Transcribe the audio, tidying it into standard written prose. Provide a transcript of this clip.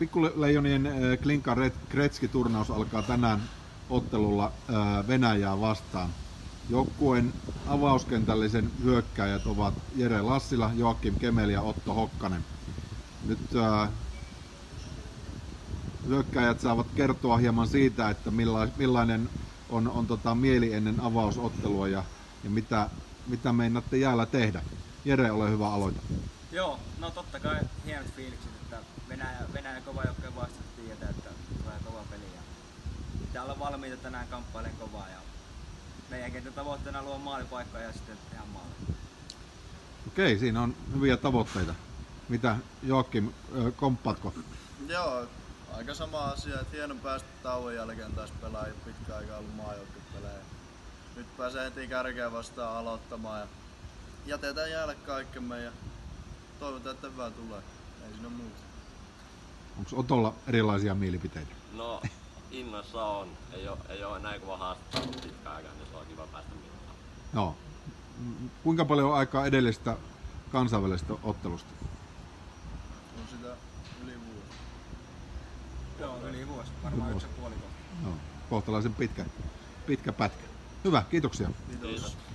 Pikkuleijonien Klinkan Gretzky-turnaus alkaa tänään ottelulla Venäjää vastaan. Joukkueen avauskentällisen hyökkääjät ovat Jere Lassila, Joakim Kemel ja Otto Hokkanen. Nyt hyökkääjät saavat kertoa hieman siitä, että millainen on mieli ennen avausottelua ja mitä meinaatte jäällä tehdä. Jere, ole hyvä, aloita. Joo, no totta kai hienot fiilikset, että Venäjä kova joukkojen vastassa tietää, että tulee kova peli ja pitää olla valmiita tänään kamppailemaan kovaa ja meidän kentän tavoitteena luo maalipaikkaa ja sitten tehdä maali. Okei, siinä on hyviä tavoitteita. Mitä Joakim, komppaatko? Joo, aika sama asia, että hieno päästä tauon jälkeen taas pelaa, ei pitkä aikaa ollut maajoukkuepelejä. Nyt pääsee heti kärkeä vastaan aloittamaan ja jätetään jäälle kaikkemme ja toivotaan, että hyvää tulee. Ei siinä muuta. Onko Otolla erilaisia mielipiteitä? No, innoissa on. Ei ole näin kova haastetta ollut pitkään aikaan, niin se on kiva päästä mittaan. Joo. Kuinka paljon on aikaa edellisestä kansainvälisestä ottelusta? On sitä yli vuosi. Joo, yli vuosi. Varmaan 1,5 vuotta. Joo, kohtalaisen pitkä pätkä. Hyvä, kiitoksia. Kiitos.